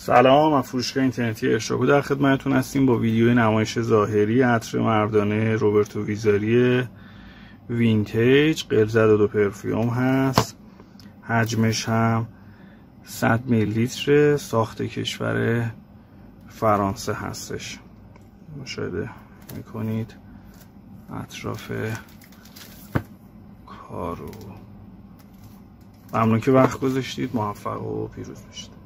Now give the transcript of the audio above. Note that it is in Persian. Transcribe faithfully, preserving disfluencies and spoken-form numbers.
سلام، من فروشگاه اینترنتی اشراکو در خدمتتون هستیم با ویدیو نمایش ظاهری عطر مردانه روبرتو ویزاری وینتیج. غلظت و دو پرفیوم هست، حجمش هم صد میلی لیتر، ساخت کشور فرانسه هستش. مشاهده میکنید اطراف کارو. ممنون که وقت گذاشتید. موفق و پیروز باشید.